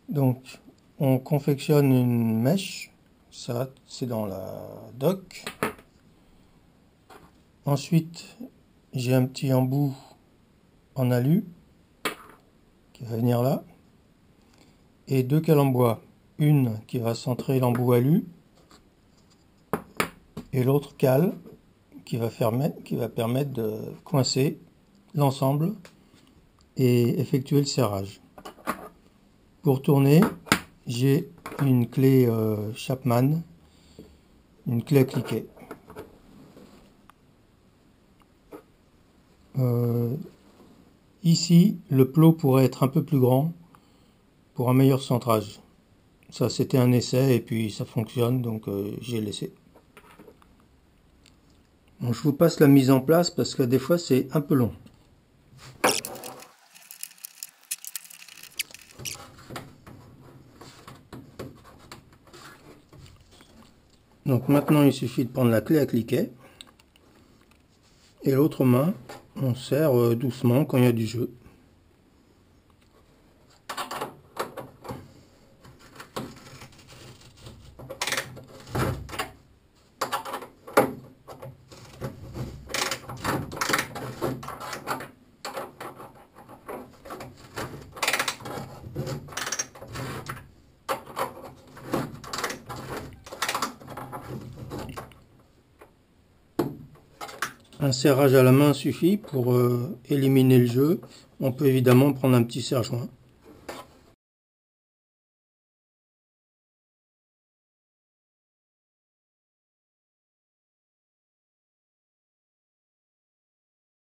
Donc on confectionne une mèche, ça c'est dans la doc. Ensuite j'ai un petit embout en alu qui va venir là, et deux cales en bois, une qui va centrer l'embout alu et l'autre cale qui va permettre de coincer l'ensemble et effectuer le serrage. Pour tourner, j'ai une clé Chapman, une clé à cliquet. Ici, le plot pourrait être un peu plus grand pour un meilleur centrage. Ça, c'était un essai et puis ça fonctionne, donc j'ai laissé. Bon, je vous passe la mise en place parce que des fois c'est un peu long. Donc maintenant il suffit de prendre la clé à cliquet et l'autre main on serre doucement quand il y a du jeu. Un serrage à la main suffit pour éliminer le jeu. On peut évidemment prendre un petit serre-joint.